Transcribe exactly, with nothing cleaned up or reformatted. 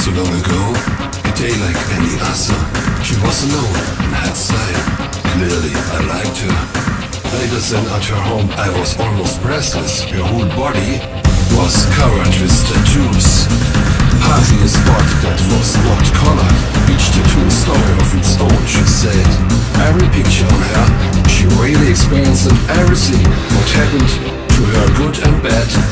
so long ago, a day like any other. She was alone and had style. Clearly, I liked her. Later than at her home, I was almost breathless. Her whole body was covered with tattoos. Hardly a spot that was not colored. Each tattoo a story of its own, she said. Every picture on her, she really experienced everything what happened to her, good and bad.